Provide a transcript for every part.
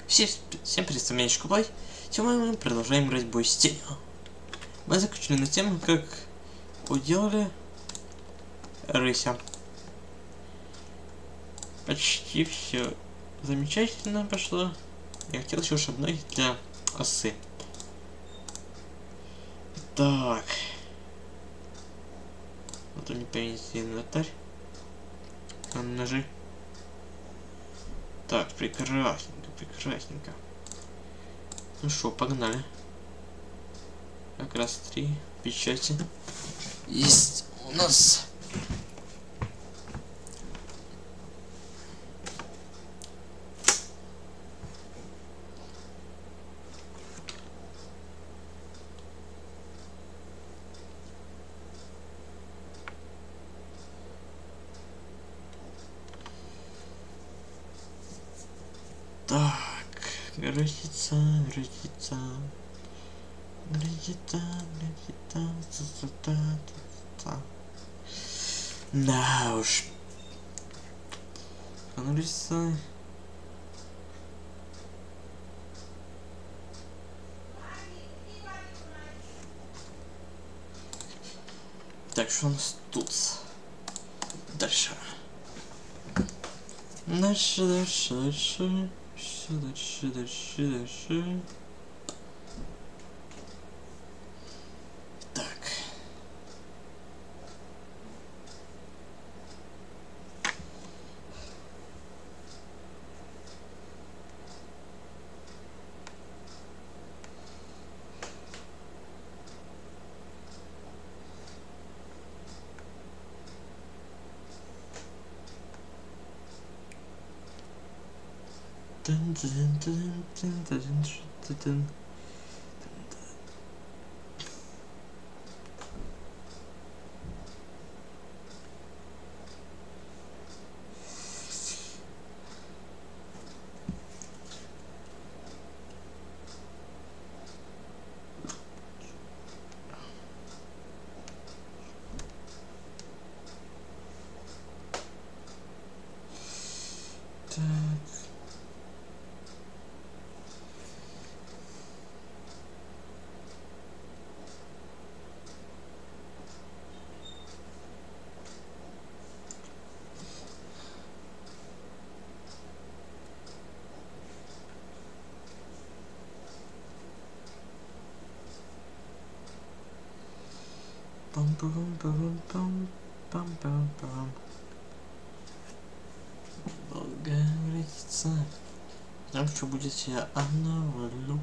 Всем привет, меня Шкублай. Сегодня мы продолжаем играть бой с тенью. Мы закончили на тему, как уделали рыся. Почти все замечательно пошло. Я хотел еще шабной для осы. Так. Вот он не повесил инвентарь. Ножи. Так, прекрасненько, прекрасненько. Ну что, погнали. Как раз 3 печати. Есть у нас. Так, грузится. Да уж. Грузится. Так, что у нас тут? Дальше. Дальше. Так. Пам-пам-пам-пам-пам-пам. Говорится. Там что будет, я навалю.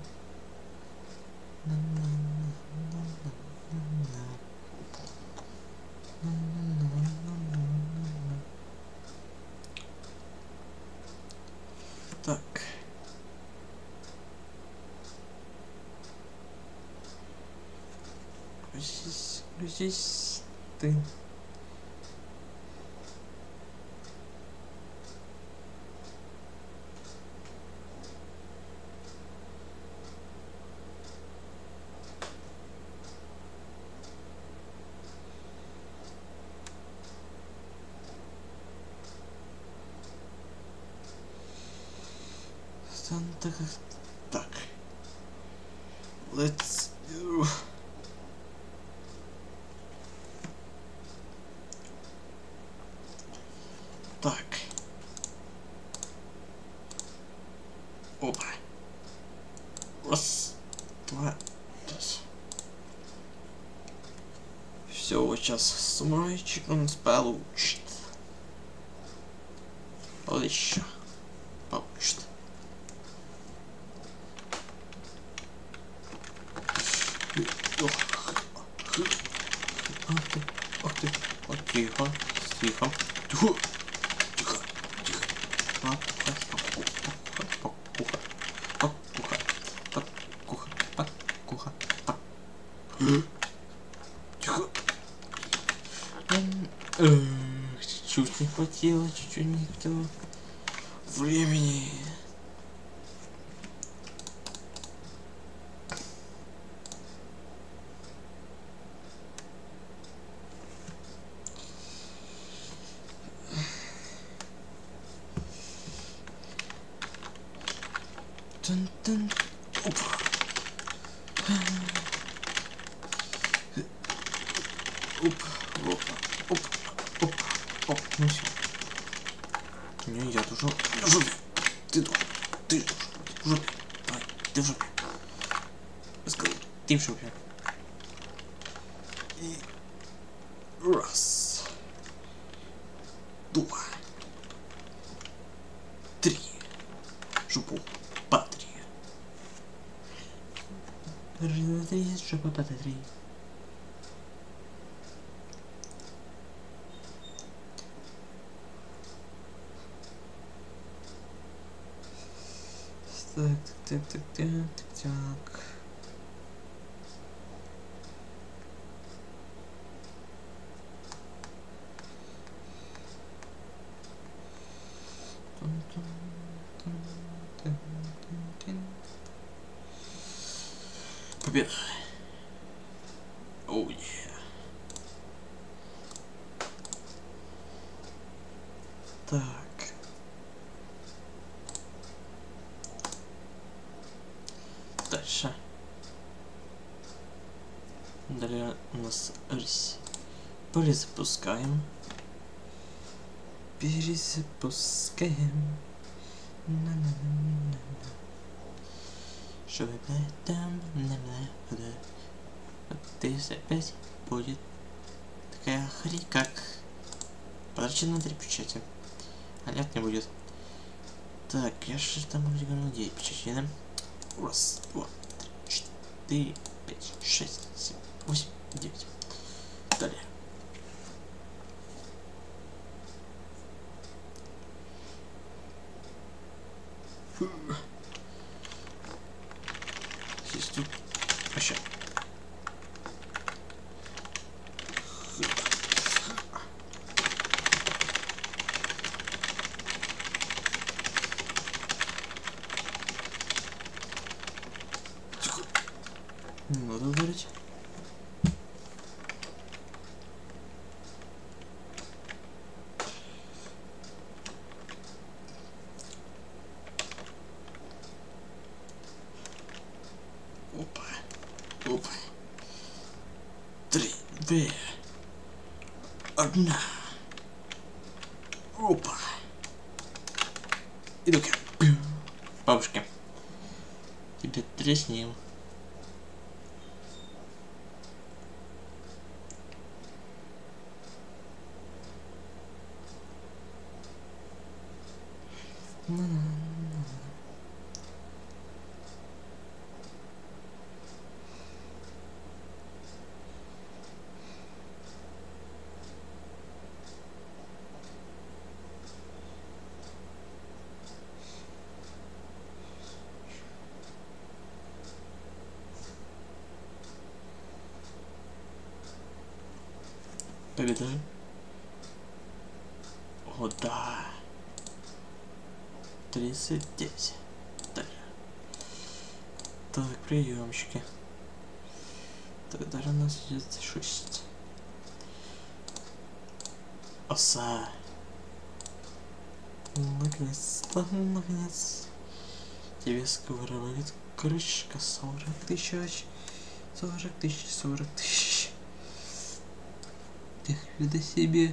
Так. Здесь ты. Так. Let's do. Так. Опа. Раз, два, три. Все, вот сейчас с мальчиком он получит. Вот еще получит. Ах ты. Тихо. Тихо. Чуть не хватило, чуть-чуть не хватило времени. Тун-тун. Опа. Опа, опа, опа, опа, опа, ну все. Не, я тоже в жопе. Ты в жопе. Давай, ты в жопе. Ты в жопе. И раз. 2. 3. Жопу патри. Жопа патри. Так. Победа. Оу, Так. Дальше. Далее у нас рысь. Перезапускаем. Что там? Здесь опять будет такая хрень, как потрачено 3 печати. А нет, не будет. Так, я же там вроде говорил 9 печатей, да? Раз, 2, 3, 4, 5, 6, 7, 8, 9. Далее. Здесь тут вообще. Не надо ударить. Опа. Опа. 3, 2, 1. Опа. И такая. Бабушка. Тебя треснем. Победа. О, да. 39. Далее. Так, приемщики. Тогда у нас идет 6. Оса. Наконец. Тебе скоро будет крышка. 40 тысяч. 40 тысяч, 40 тысяч. До себе.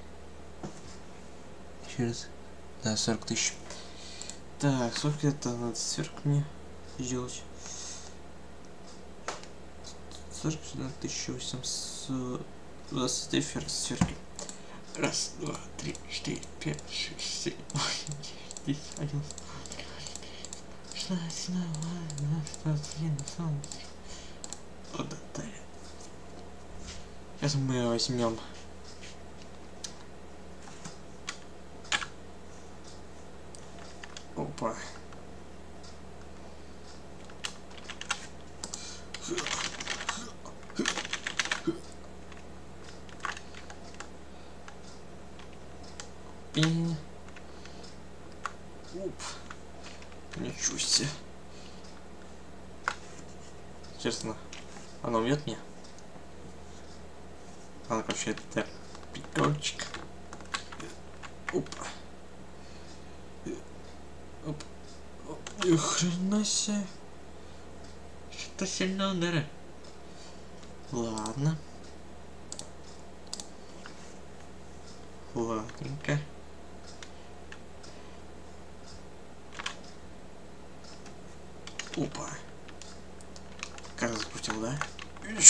Еще раз. Да, 40 тысяч. Так, сколько это надо сверх мне сделать? 41 800. 23 сверхи. Раз, два, три, 4, 5, 6, 7, 8, 9, 10, 11, 16, 21, 22. Вот это. Сейчас мы возьмем. Опа. Пинь. Оп. Ничего себе. Честно, она убьет меня? Она, короче, это прикольчик. Опа. Оп. Оп. Хрена себе. Что-то сильно ударил. Ладно. Ладненько. Опа. Как закрутил, да? Еще.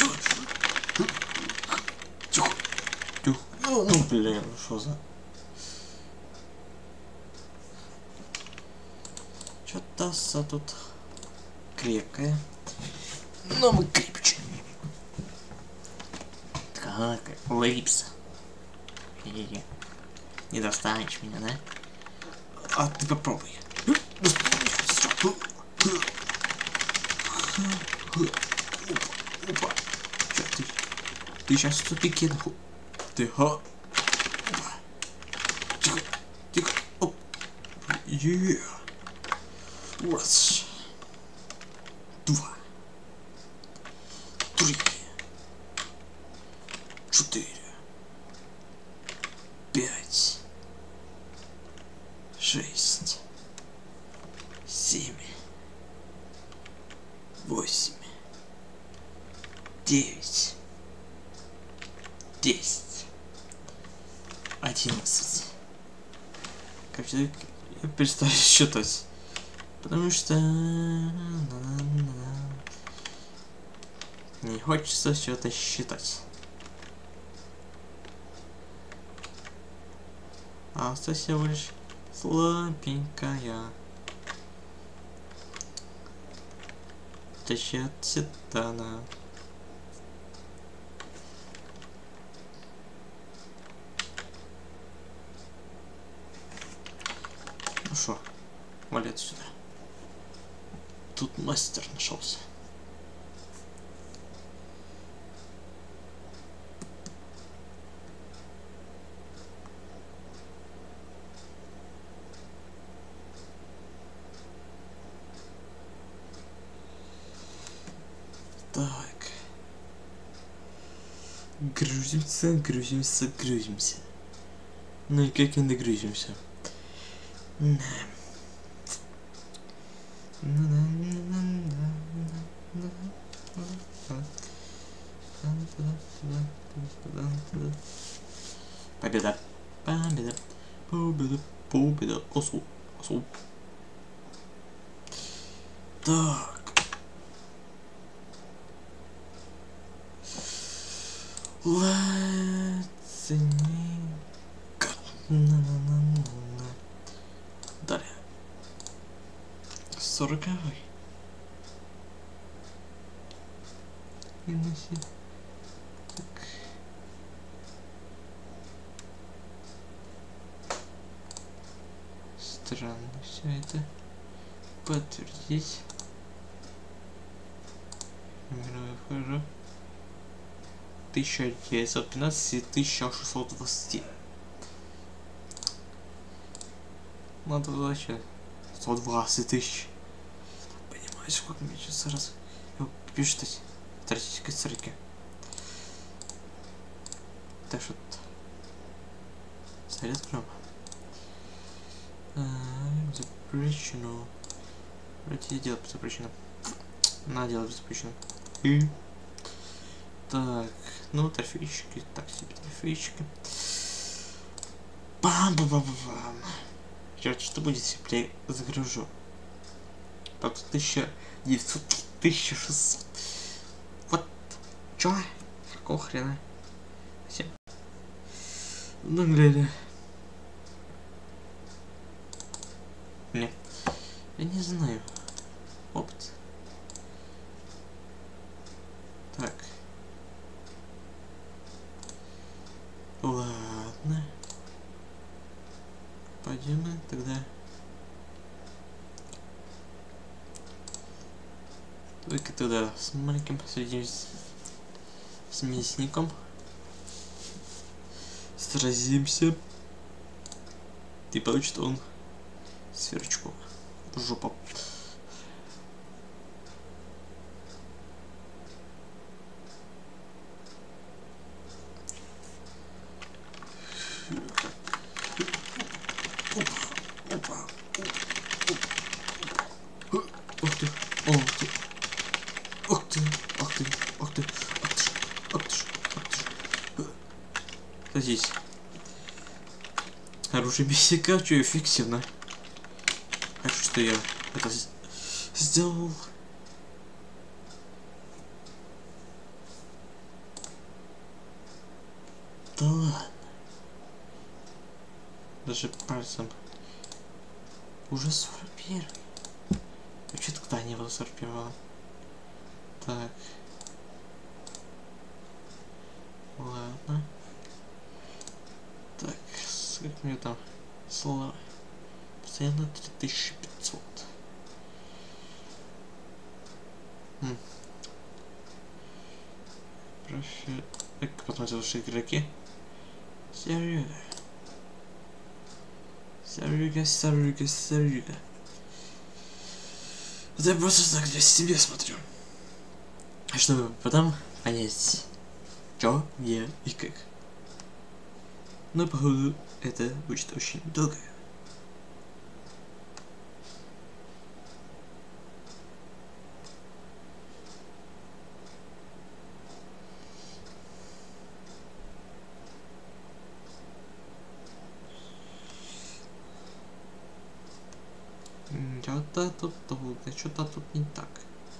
Тихо. Тихо. Ну, блин, что за... Что-то тут крепкое. Но мы крепче. Так, липса. Не достанешь меня, да? А ты попробуй. Опа. Чё ты? Ты сейчас в тупике, нахуй. Ты, ха. Тихо. Тихо. Оп. Раз. Два. Три. Четыре. 5, 6, 7, 8, 9, 10, 11. Как человек я перестаю считать, потому что не хочется что-то считать. А осталась всего лишь слабенькая. Тащи от титана. Ну шо, вали отсюда. Тут мастер нашелся. Так. Грузимся. Ну и как не догрузимся? Победа. Осу. Так. Далее. 40-й. Так. Странно все это. Подтвердить. Мировой флажок. 1915 и 1620. Надо вообще 120 тысяч. Понимаешь, сколько мне сейчас раз пишет статистика цирки. Так что совет прям запрещено. Вроде делать запрещено. Надо делать запрещено. И так, ну трофейчики, так себе трофейчики. Бам-бам-бам-бам. Черт, что будет, если я загружу? Так, 1900, 1600. Вот, чё? Какого хрена? Всем. Ну, глядя. Нет, я не знаю. Опыт. Так. Ладно. Пойдем тогда. Только туда с маленьким сразимся с мясником. Сразимся. И получит он сверчку в жопу. Ух ты! Ух ты! Ух ты! Ух ты! Ух ты! Ух ты! Ух ты! Ух ты! Садись. Оружие бесика, что эффективно. Хочу, что я это сделал. Да ладно. Даже пальцем. Уже 41. А что тогда не было 41? Так. Ладно. Так, сколько у меня там слова? Постоянно 3500. Профи... Так, потом заверши игроки. Серега. Серега. Это я просто так для себя смотрю. Чтобы потом понять, что, где и как. Но походу это будет очень долго. Что-то тут не так.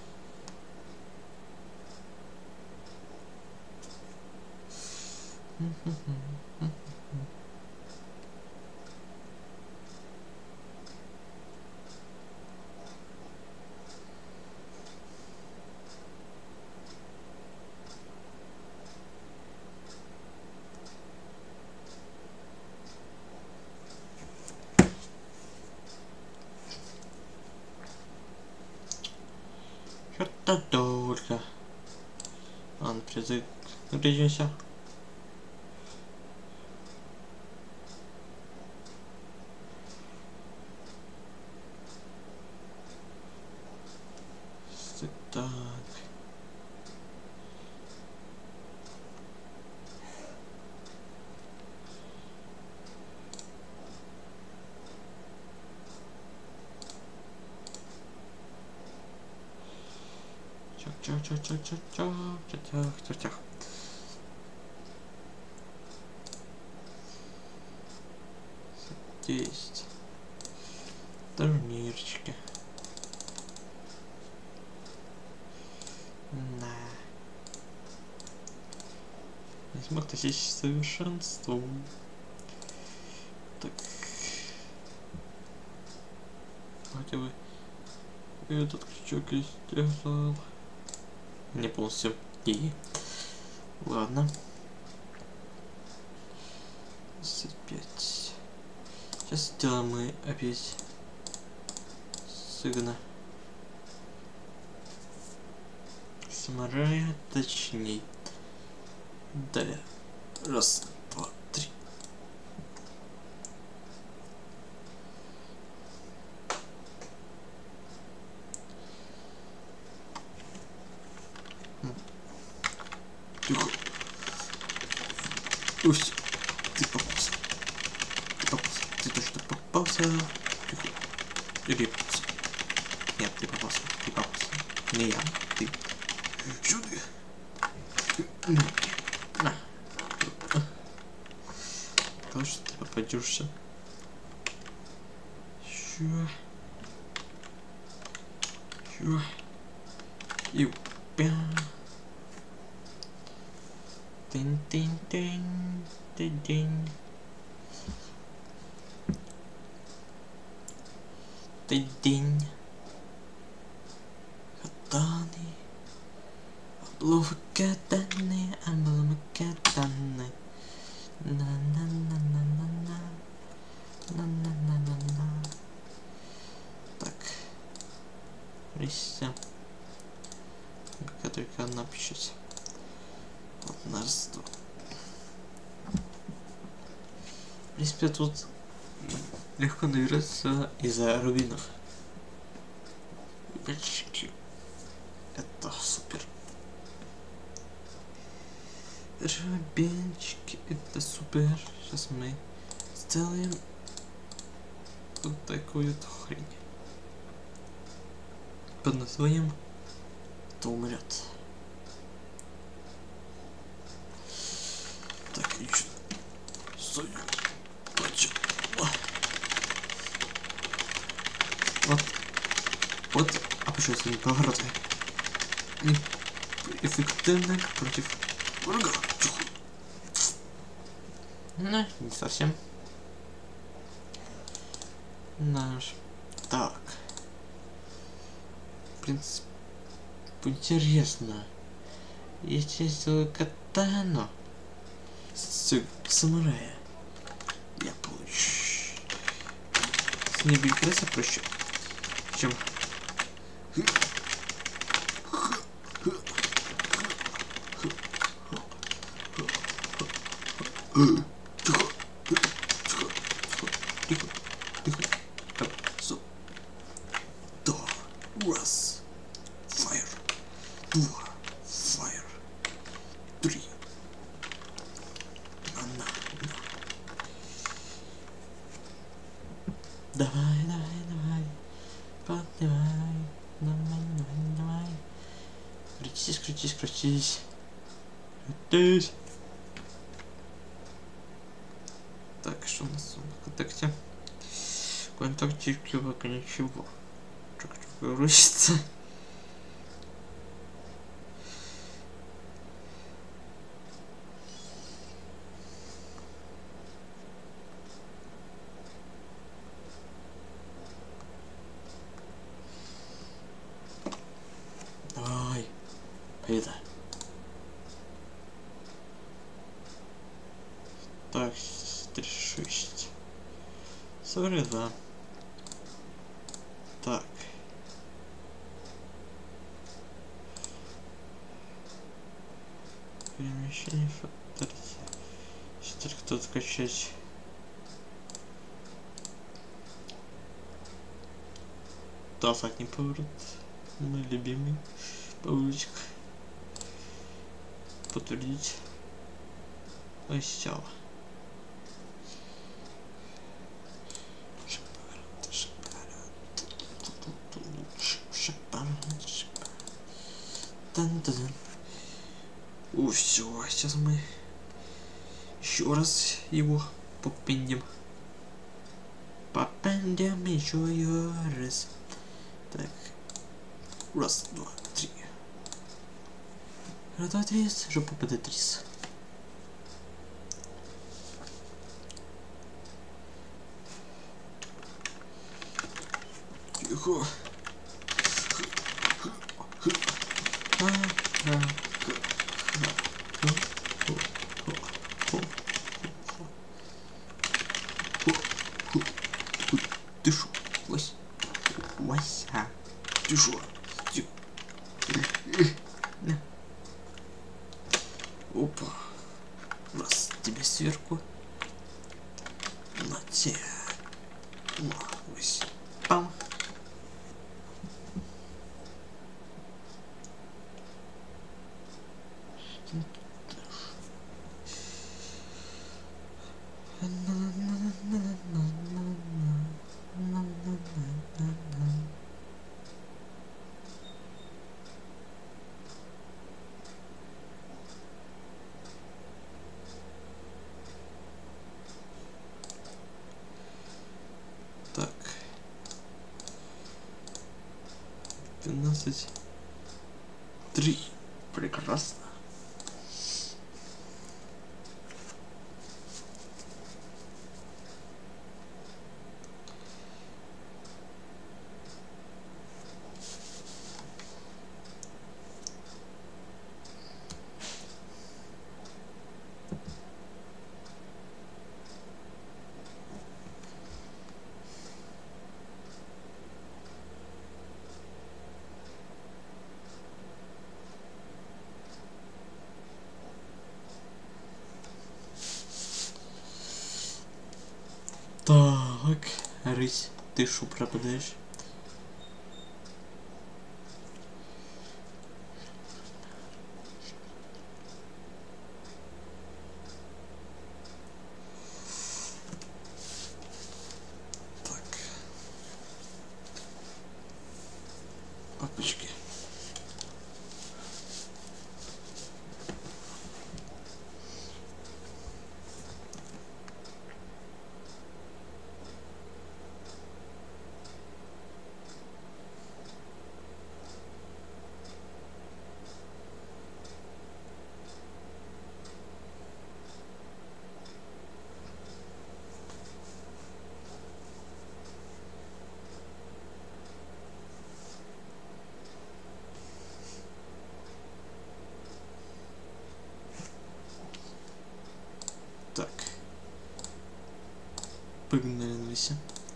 Что-то долго. Ладно, придемся. Так. Чах. Есть турнирчики. На. Не смог достичь совершенству. Так. Хотя бы этот крючок я сделал. Не полностью. И ладно. 25. Сейчас сделаем мы опять сыгна. Самурая, точнее. Далее. Раз, два, три. Тихо. Усть. Ты попался. Ты точно попался. Тихо. Или я попался. Нет, ты попался. Не я, ты. Сюда. На. Точно ты попадешься. Чё? И пя. Тынь. Тынь. Катаны. Обломы катаны. На. Так. Листья. Только одна печать. Вот, раз, два. В принципе, тут легко набираться из-за рубинов. Печки. Это супер. Рубинчики, это супер. Сейчас мы сделаем вот такую хрень. под названием «Кто умрет». Так, ищу. Стой. Вот. Вот. А почему это не повороты? Эффективно против врага. Ну, не совсем. Наш. Так. В принципе, интересно. Если я сделаю катану самурая, я получу. С ней будет гораздо проще, чем раз. Fire. 2. Fire. 3. На. Давай. Поднимай. Давай. Крутись. Так, что у нас в контакте? В контакте пока ничего. Чё грузится. Давай. Победа. Так, 36. 42. Так. Перемещение факторити. Сейчас кто-то скачать. Да, так не поворот. Мой любимый паулечек. Подтвердить. Сначала. Все, сейчас мы еще раз его попендим. Попендим еще раз. Так. Раз, два, три. Раз, два, три. Жопа ПД-3. Тихо. Ты шо, Вася? Ты шо? Опа. Раз тебе сверху. На тебя. Вась. Пам. Так. 12. 3. Прекрасно. Так, рысь, ты шо пропадаешь? Так. Опачки. Так. Погнали на лесе.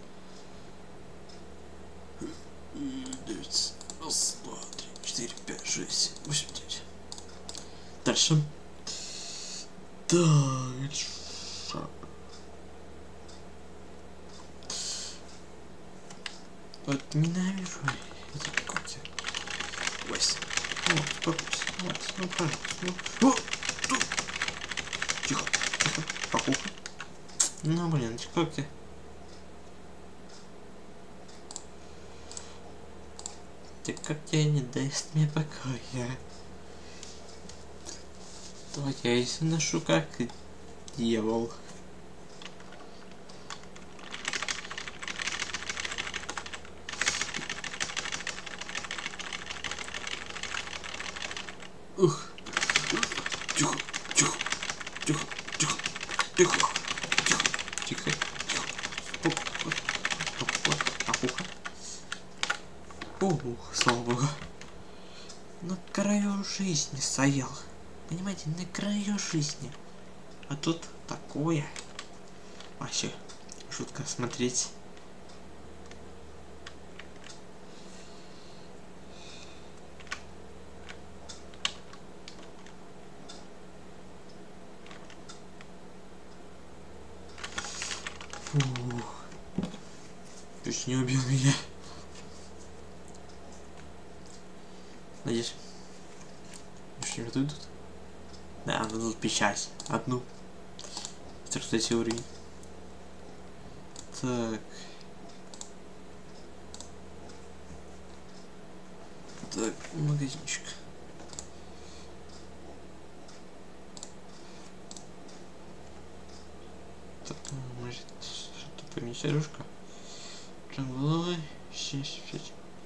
9. Раз, два, три, 4, 5, 6, 8, 9. Дальше. Дальше. Вот ненавижу эти когти. Вася. Ну, успокойся. Вася, ну пожалуйста. Ну. Тихо, тихо. Покуха. Ну, блин, эти когти. Ты когти не даст мне покоя. То я и ношу как дьявол. Ух. Тихо, тихо, тихо, тихо, тихо, тихо, тихо, тихо. Опуха. Ух, слава богу. На краю жизни стоял. Понимаете, на краю жизни. А тут такое. Вообще, жутко смотреть. Фух. Чуть не убил меня. Надеюсь. Что не идут? Да, дадут печать. Одну. 43 уровень. Так. Так, магазинчик. Так, может что-то поменять оружка. Джангловый 75.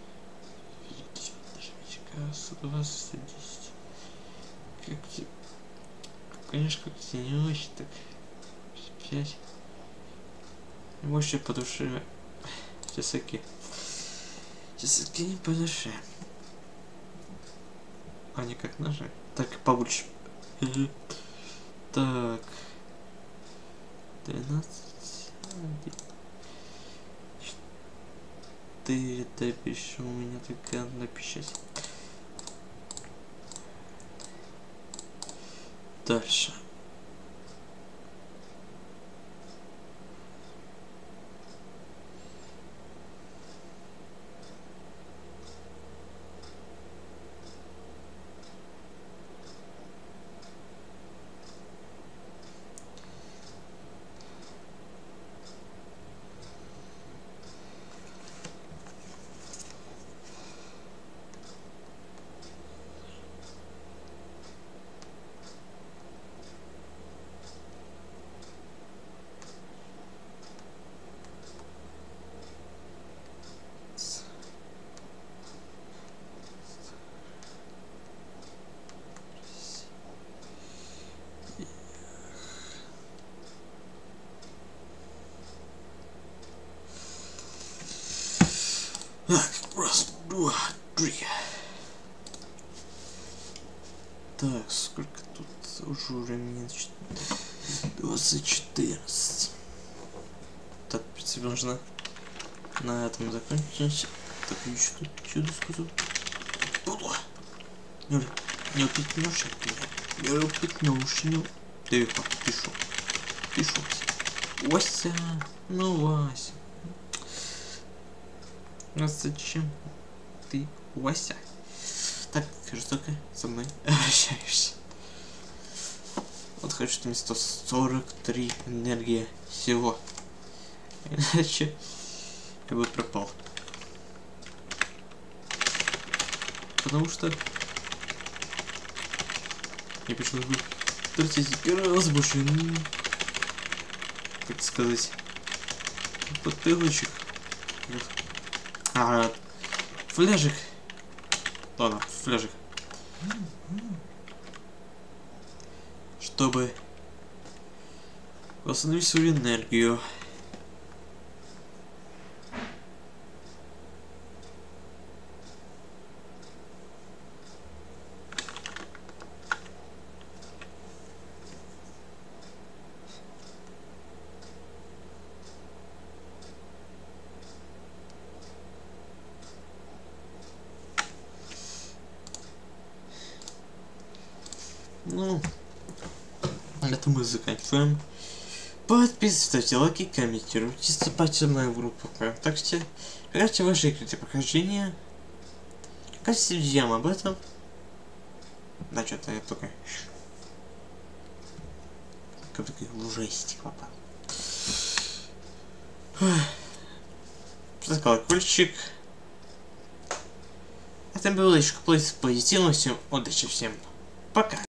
120, 110. Как конечно, как-то не очень так. 5. Больше по душе. Часаки. Часаки не по душе. Они как ножи. Так, побольше. Так. 12. 4. Допишу. У меня только одна печать. Дальше. Так, раз, два, три. Так, сколько тут уже времени? 20:14. Так, в принципе, нужно на этом закончить. Так, еще тут чудо сказал. Не упитнешь от меня. Не упитнешь, не. Тихо, тише. Тише. Вася, ну Вася. А зачем ты, Вася, так жестоко со мной обращаешься? Вот хочу мне 143 энергии всего. Иначе я бы пропал. потому что я пришел бы тратить гораздо больше, как сказать, бутылочек. Фляжек. Ладно, фляжек. Чтобы восстановить свою энергию. Ну, это мы заканчиваем. Подписывайтесь, ставьте лайки, комментируйте, вступайте в мою группу ВКонтакте, пишите ваши открытые прохождения, расскажите друзьям об этом. Да, что-то я только как такой ужастик попал. Поставь колокольчик. Это было еще плей с позитивностью. Удачи всем. Пока.